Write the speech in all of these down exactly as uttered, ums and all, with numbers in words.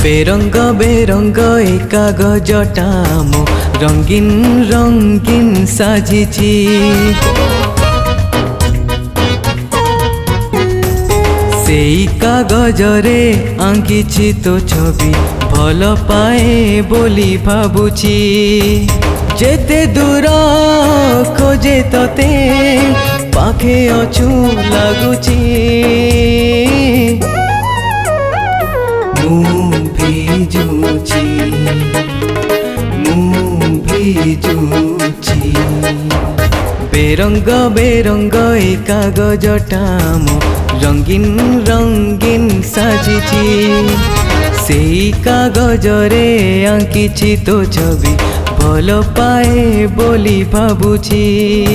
बेरंग बेरंग ए कागजटा मो रंगीन रंगीन साजिची सेई कागजरे आंकिछि तो छवि भल पाए बोली भाबुची जेते दूर खोजे तते पाखे अछु लागुची मु भिजुची मु भिजुची बेरंग बेरंग ए कागजटा मो रंगीन रंगीन साजिची सेई कागजरे आंकिछि तो छवि भल पाए बोली भाबुची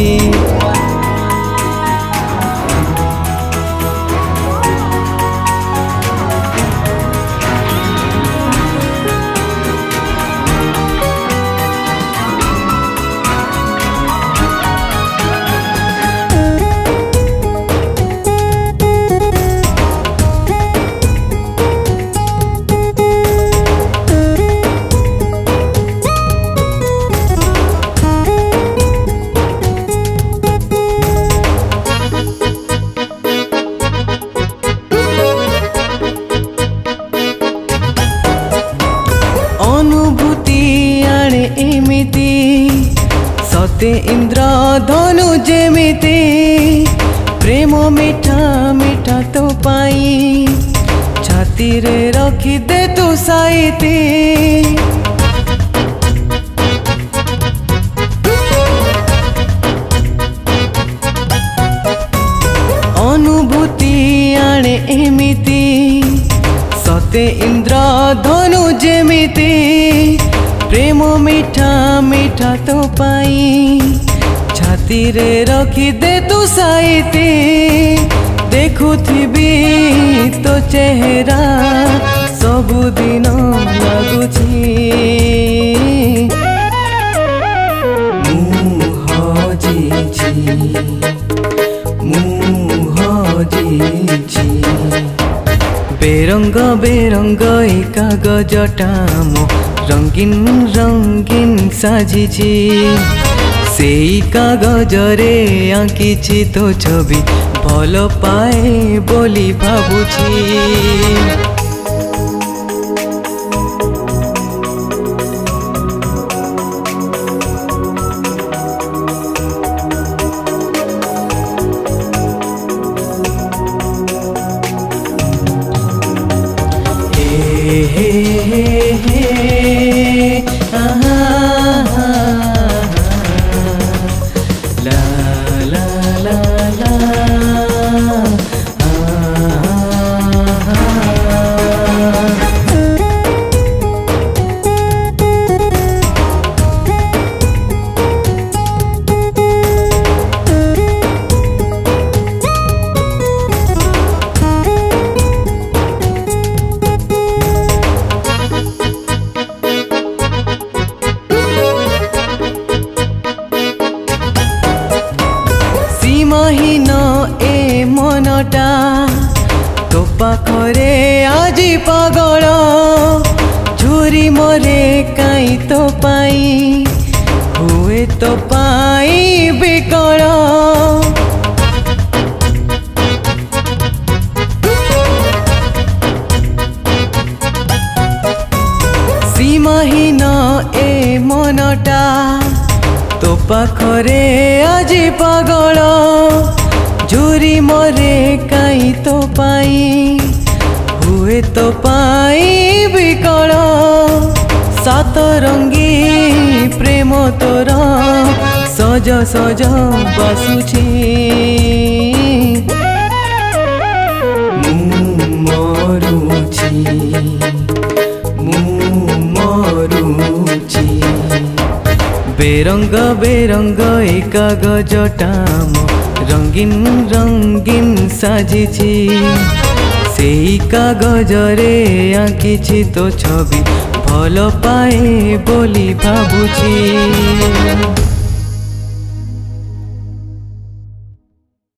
सते इंद्र धनु जेमिति प्रेम मीठा मीठा तो पाई छाती रे रखी दे तू साइती अनुभूति आणे एमिति सते इंद्र धनु जेमिति प्रेम मीठा मीठा तो पाई छाती रे रखी दे तू साइती देखुथिबी तो चेहरा सबुदिन लागुची मु हजिछि मु हजिछि बेरंग बेरंग ए कागजटा मो रंगीन रंगीन साजिची सेई कागजरे आंकिछि तो छवि भल पाए बोली भाबुची महीन ए मनटा तो पाखरे आजी पागल झुरी मरे काई तो पाई हुए तो पाई बिकल सी महीन ए मनटा तो पाखरे आजी पागल झुरी मरे काई तो पाई हुए तो पाई बिकल सात रंगी प्रेम तोर सज सज बासुची मु मरुची मु मरुची बेरंग बेरंग ए कागजटा मो रंगीन रंगीन साजिची सेई कागजरे आंकिछि तो छवि भल पाए बोली भाबुची।